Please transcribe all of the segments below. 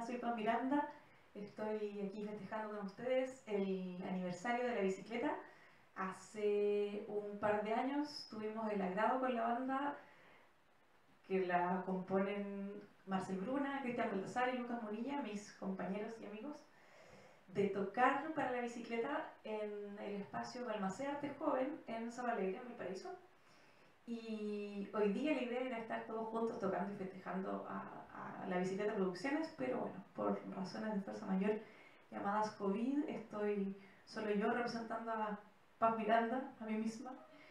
soy Paz Miranda. Estoy aquí festejando con ustedes el aniversario de la bicicleta. Hace un par de años tuvimos el agrado con la banda que la componen Marcel Bruna, Cristian Baltasar y Lucas Monilla, mis compañeros y amigos, de tocar para la bicicleta en el espacio Balmaceda Arte Joven en Zabalegre, en Valparaíso. Y hoy día la idea era estar todos juntos tocando y festejando a la bicicleta Producciones, pero bueno, por razones de fuerza mayor llamadas COVID, estoy solo yo representando a Paz Miranda, a mí misma.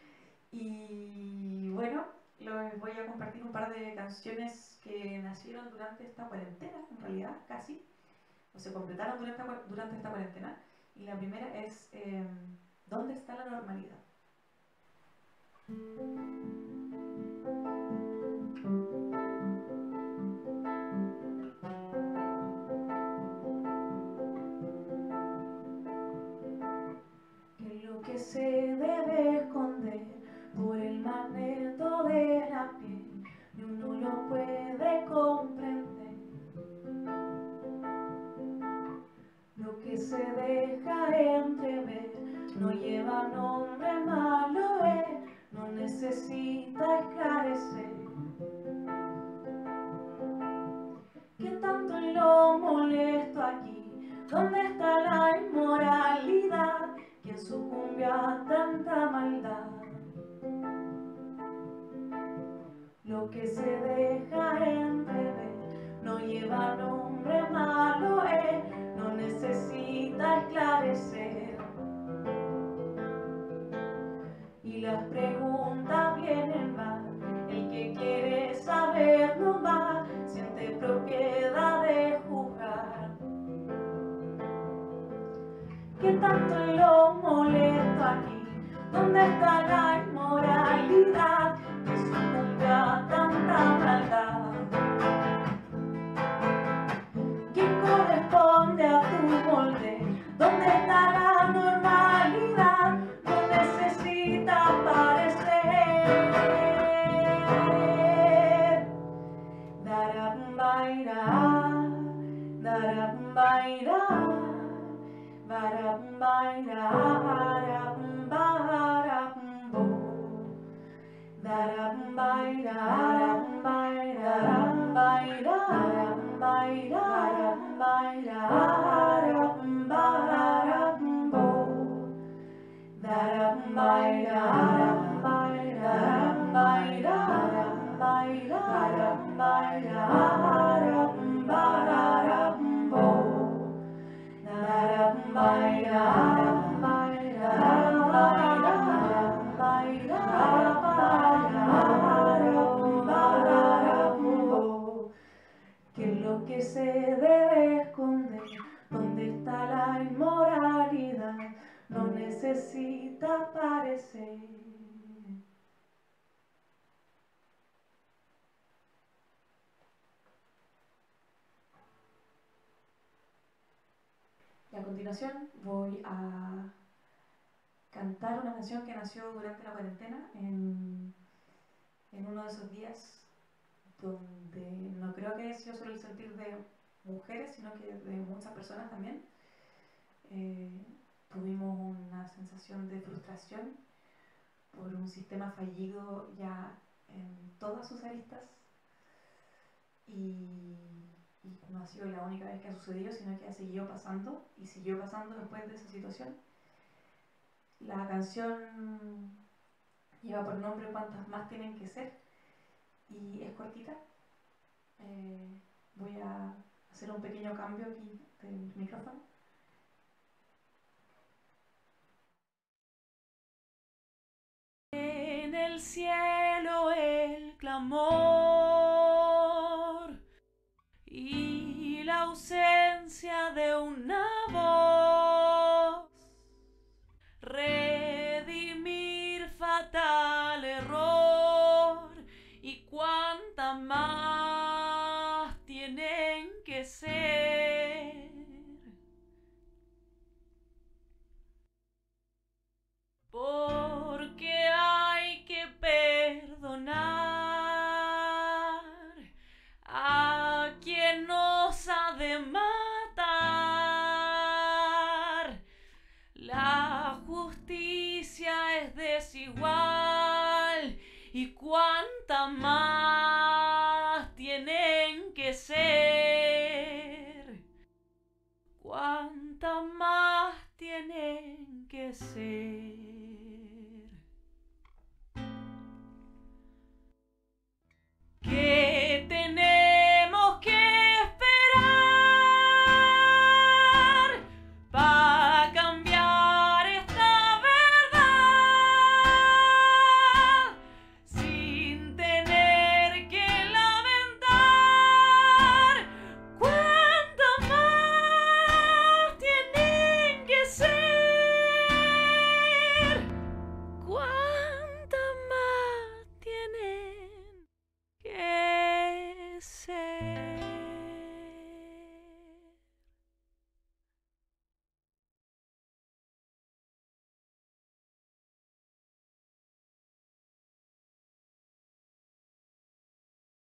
Y bueno, les voy a compartir un par de canciones que nacieron durante esta cuarentena, en realidad, casi, o se completaron durante esta cuarentena. Y la primera es ¿Dónde está la normalidad? Que lo que se debe esconder por el magneto de la piel, ni uno lo puede comprender. Lo que se deja entrever no lleva nombre, malo es, no necesita esclarecer. ¿Qué tanto lo molesto aquí? ¿Dónde está la inmoralidad? ¿Quién sucumbió a tanta maldad? Lo que se deja entrever no lleva nombre, malo es, no necesita esclarecer. Y las preguntas vienen más, el que quiere saber no va, siente propiedad de juzgar. ¿Qué tanto lo molesto aquí? ¿Dónde está la inmoralidad que sucumbe a tanta maldad? ¿Quién corresponde a tu molde? ¿Dónde está la normalidad? No necesita parecer. Darabumbaira, darabumbaira, barabumbaira, barabumbarabumbo. Darabumbaira, darabumbaira, darabumbaira, darabumbaira, darabumbarabumbo. Darabumbaira, darabumbaira, darabumbaira, darabumbaira, darabumbarabumbo. Darabumbaira, darabumbaira, darabumbarabumbo. ¿Qué es lo que se debe esconder? ¿Dónde está la inmoralidad? No necesita parecer. Y a continuación voy a cantar una canción que nació durante la cuarentena en uno de esos días donde no creo que haya sido solo el sentir de mujeres, sino que de muchas personas también. Tuvimos una sensación de frustración por un sistema fallido ya en todas sus aristas y no ha sido la única vez que ha sucedido, sino que ha seguido pasando y siguió pasando después de esa situación. La canción lleva por nombre Cuántas más tienen que ser y es cortita. Voy a hacer un pequeño cambio aquí del micrófono. En el cielo el clamor y la ausencia de una voz, redimir fatal error y cuántas más tienen que ser. Porque hay que perdonar a quien nos ha además